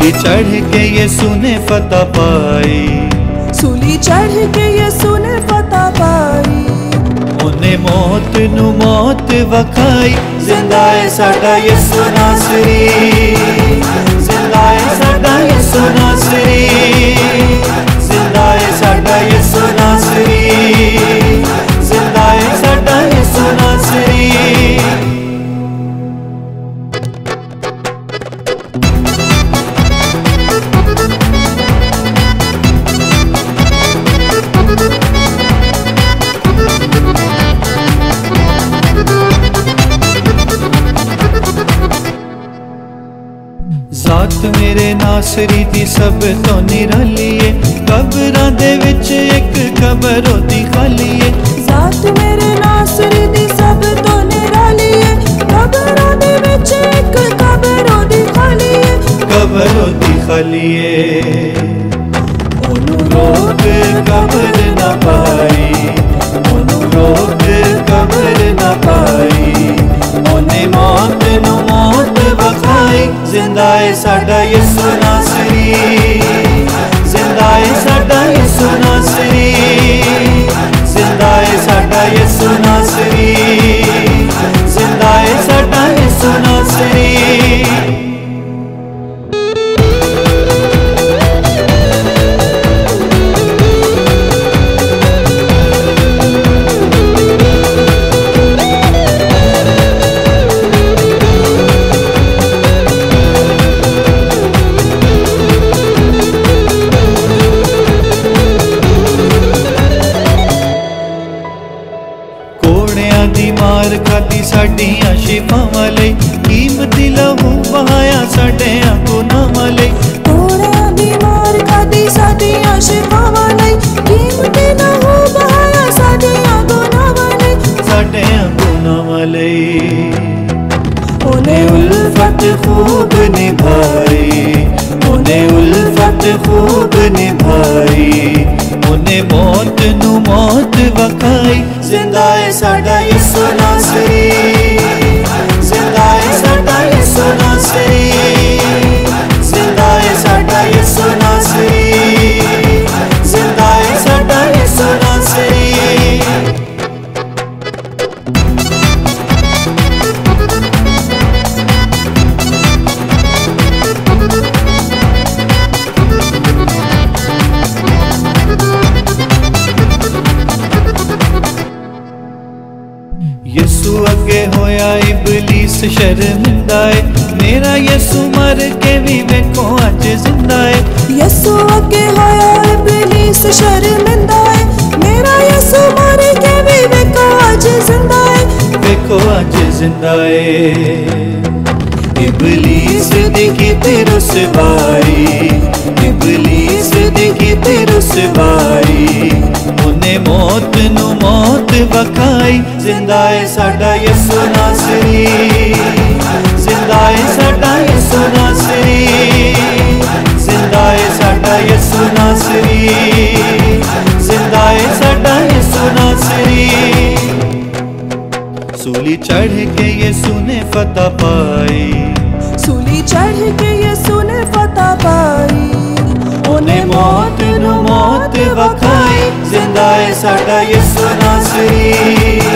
सूली चढ़ के यीशु ने फतह पाई, सूली चढ़ के यीशु ने फतह पाई। उन्हें मौत नू मौत वखाई, जिंदा है साडा यीशु नासरी, जिंदा है साडा यीशु नासरी, जिंदा है साडा यीशु नासरी, जिंदा है साडा यीशु नासरी। जात मेरे नासरी दी सब तो निराली है, कबरां दे विच एक कबर होती खाली है। जात मेरे नासरी दी सब तो निराली है, कबरां दे विच एक कबर होती खाली है, कबर होती खाली है। ओनू रोक कबर ना पाई, ओनू रोक कबर ना पाई, ओने मौत नू मौत वखाई, जिंदा है साडा यीशु नासरी, जिंदा है साडा यीशु नासरी, जिंदा है साडा यीशु नासरी, जिंदा है साडा यीशु नासरी। मार खाती साडियां शिफावां लई, कीमती लहू बहाया साडियां गुनाहां लई। कोड़ियां दी मार खादी साडियां शिफावां लई, कीमती लहू बहाया साडियां गुनाहां लई, साडियां गुनाहां लई। ओने उल्फत खूब निभाई, ओने उल्फत खूब निभाई, ओने मौत नू मौत वखाई, जिंदा है साडा यीशु नासरी, जिंदा है साडा यीशु नासरी, जिंदा है साडा यीशु नासरी, जिंदा है साडा यीशु नासरी। यीशु अगे होया इबलीस शर्मिंदा है, मेरा यीशु मर के भी वेखो अज जिंदा है। यीशु अगे होया इबलीस शर्मिंदा है, मेरा यीशु मर के भी वेखो अज जिंदा है, वेखो अज जिंदा है। इबलीस देखी तेरो सवारी, इबलीस देखी तेरो सवारी, उन्हें मौत नू मौत वखाई, जिंदा है साडा यीशु नासरी, जिंदा है साडा यीशु नासरी, जिंदा है साडा यीशु नासरी, जिंदा है साडा यीशु नासरी। सूली चढ़ के यीशु ने फतह पाई, सूली चढ़ के यीशु ने फतह पाई, ओने मौत नू मौत वखाई, जिंदा है साडा यीशु नासरी।